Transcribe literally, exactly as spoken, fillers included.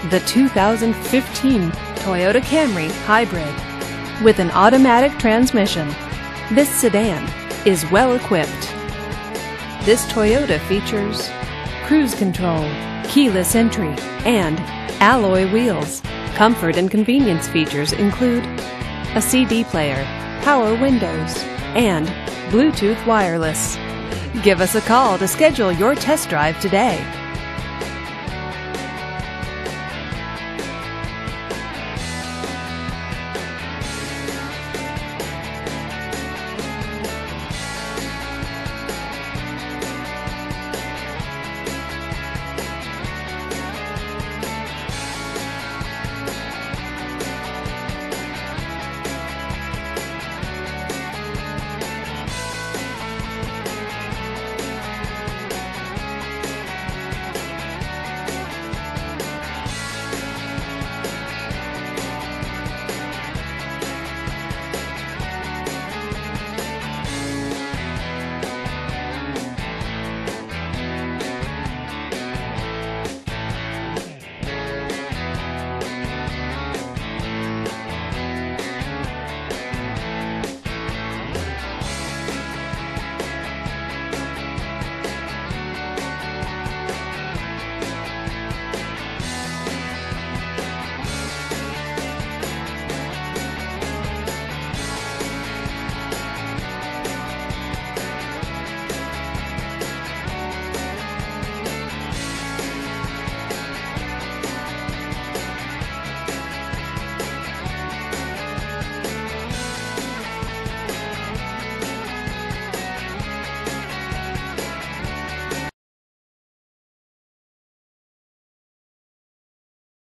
the two thousand fifteen Toyota Camry Hybrid. With an automatic transmission, this sedan is well equipped. This Toyota features cruise control, keyless entry, and alloy wheels. Comfort and convenience features include a C D player, power windows, and Bluetooth wireless. Give us a call to schedule your test drive today.